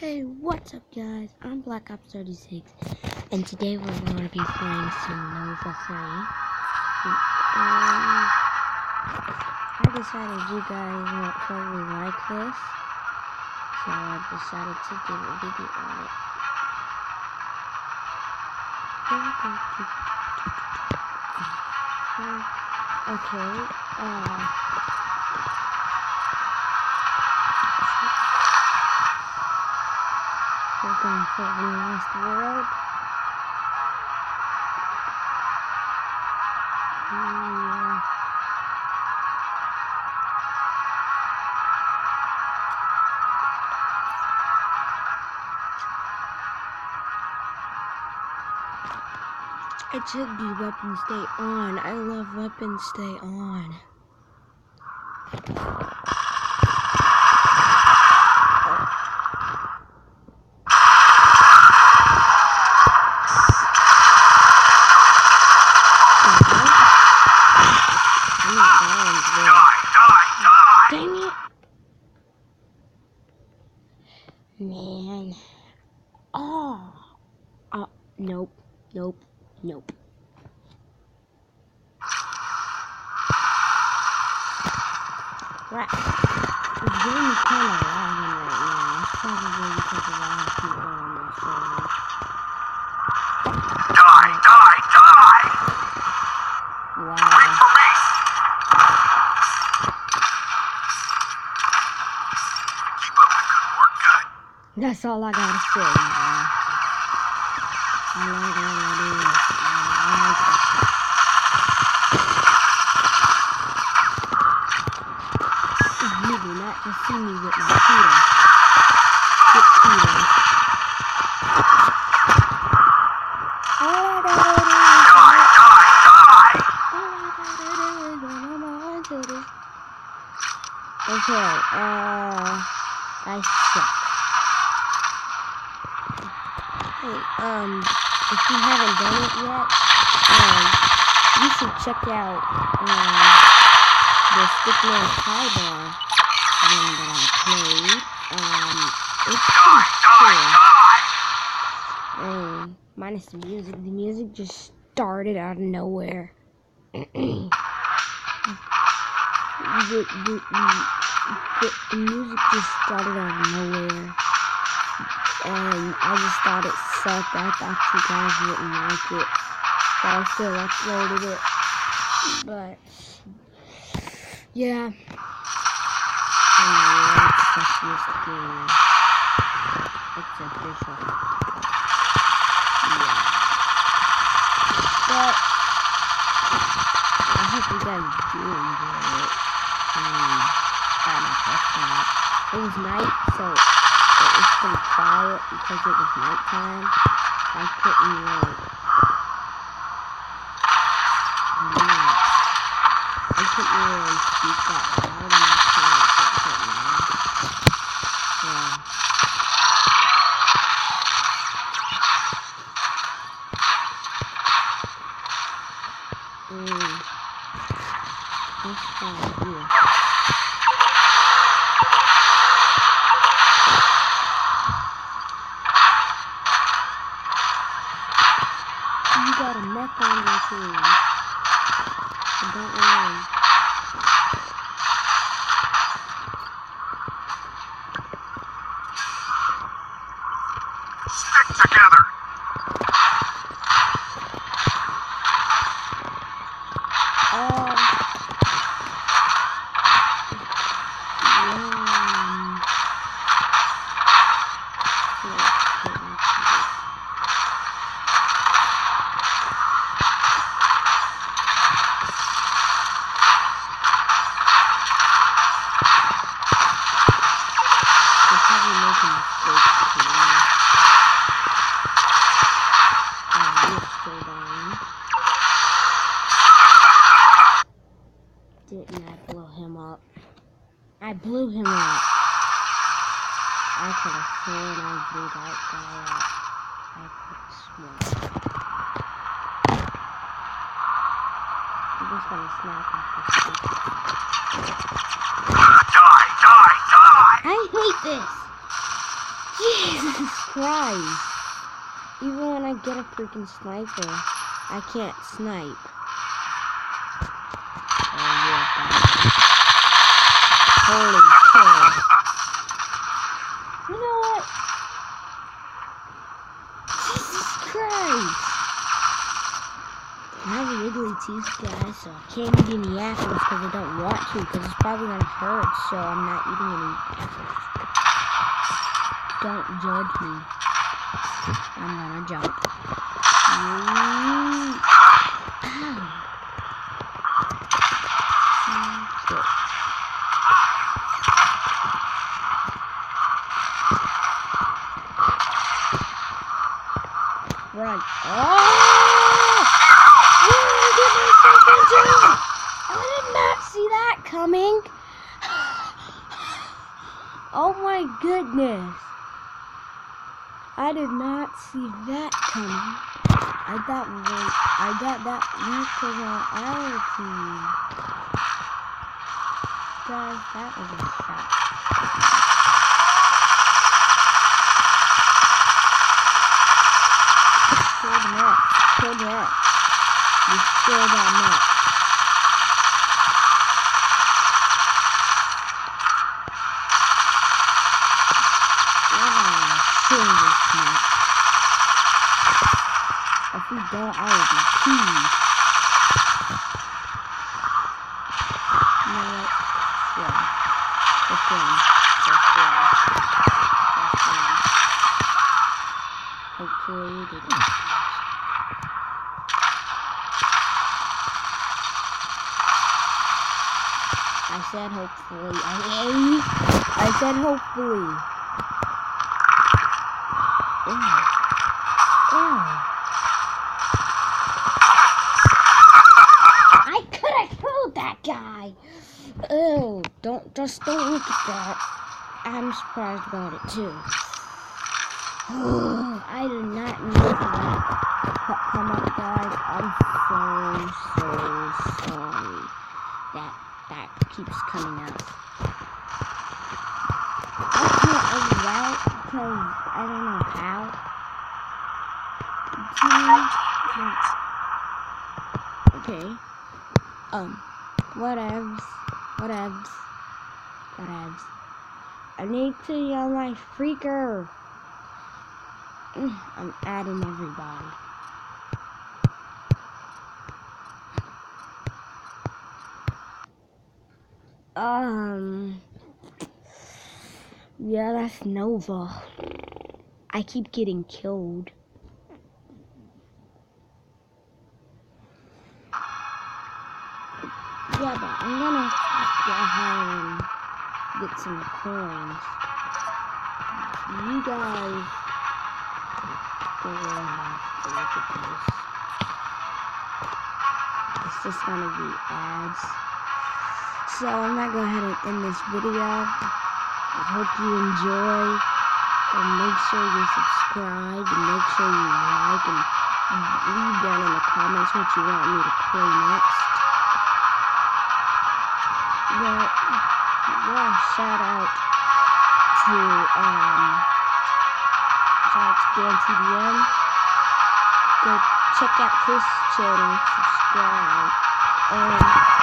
Hey, what's up guys? I'm Black Ops 36 and today we're going to be playing some n.o.v.a 3. I decided you guys won't probably like this, so I decided to do a video on it. Okay, we're going for the last world. Yeah. It should be weapons stay on. I love weapons stay on. Dang it! Man. Oh. Nope. Right. This game is kind of lagging right now. It's probably because of all the people on this server. Die! Wow. Wait for me! Keep up the good work, guy. That's all I gotta say, man. I like what I do. I like it. You do not just see me with my Cheetos. Get Cheetos. All I gotta do is when I'm on to this. Okay, I suck. Hey, if you haven't done it yet, you should check out, the Stickman Pie Bar one that I played. It's pretty cool. Minus the music. The music just started out of nowhere. The music just started out of nowhere. And I just thought it sucked. I thought you guys wouldn't like it. But I still uploaded it. But yeah. Anyway, it's such this game. It's official. Yeah. But I hope you guys do enjoy it. It was night, so it was pretty quiet because it was nighttime. I couldn't really speak that loud, and I couldn't get loud. Yeah. Let's start here. You got a mech on your team. So don't worry. Stick together! Didn't I blow him up? I blew him up. I could have sworn I blew that guy up. I could have sworn. I'm just gonna snap at this. Die! I hate this! Jesus Christ. Even when I get a freaking sniper, I can't snipe. Oh, yeah, holy shit. You know what? Jesus Christ. I have a wiggly tooth, guys, so I can't eat any apples because I don't want to, because it's probably going to hurt, so I'm not eating any apples. Don't judge me. I'm gonna jump. Ow. Shit. Run. Oh! I did not see that coming. Oh my goodness. I did not see that coming. I got that because of our team. Guys, that was a shot. Kill the net. Kill the net. You kill that net. Kill this net. If we don't, I will be peeved. You know what? Yeah. Let's win. Hopefully we did it. I said hopefully. I said hopefully. Ew. I could have killed that guy. Ew, don't look at that. I'm surprised about it too. I did not need that come up, guys. I'm so sorry. That keeps coming up. I can't edit out because I don't know how. Okay. Whatevs. I need to yell my freaker. I'm adding everybody. Yeah, that's Nova. I keep getting killed. Yeah, but I'm gonna go ahead and get some coins. You guys go ahead and look at this. It's just gonna be ads. So I'm gonna go ahead and end this video. I hope you enjoy. And make sure you subscribe and make sure you like and leave down in the comments what you want me to play next. Yeah, shout out to Dan TDM. Go check out his channel, subscribe, and